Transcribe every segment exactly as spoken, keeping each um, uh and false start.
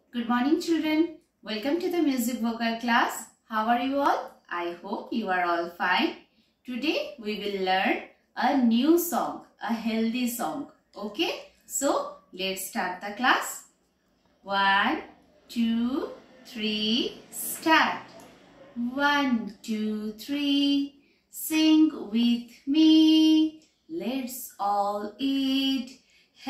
Good morning, children. Welcome to the music vocal class. How are you all? I hope you are all fine. Today we will learn a new song, a healthy song. Okay? So let's start the class. One, two, three, start. One, two, three, sing with me. Let's all eat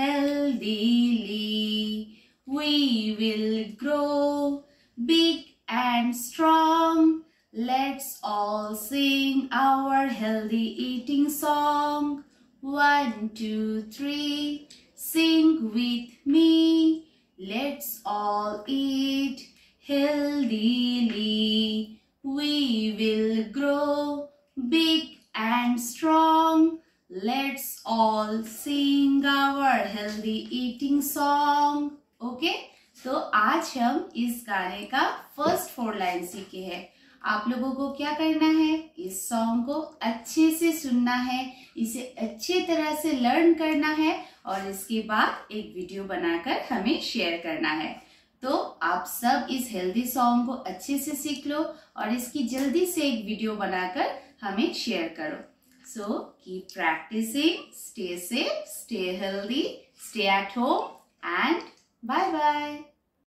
healthily. We will grow big and strong. Let's all sing our healthy eating song. One, two, three, sing with me. Let's all eat healthily. We will grow big and strong. Let's all sing our healthy eating song. Okay okay? तो आज हम इस गाने का first four line सीखे हैं। आप लोगों को क्या करना है, इस सॉन्ग को अच्छे से सुनना है, इसे अच्छे तरह से लर्न करना है और इसके बाद एक वीडियो बनाकर हमें शेयर करना है। तो आप सब इस हेल्दी सॉन्ग को अच्छे से सीख लो और इसकी जल्दी से एक वीडियो बनाकर हमें शेयर करो। So keep practicing, stay safe, stay healthy, stay at home and bye bye.